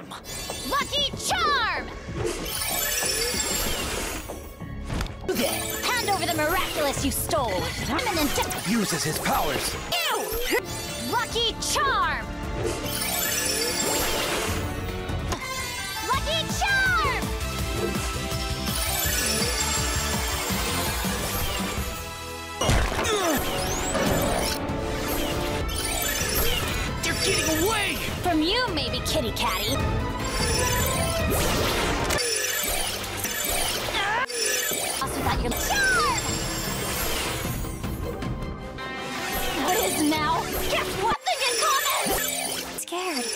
him! Lucky charm! Hand over the miraculous you stole! Uses his powers! Ew! Lucky charm! Lucky charm! They're getting away! From you, maybe, kitty catty. Also got your charm! What is now? Guess what thing in common? Scared.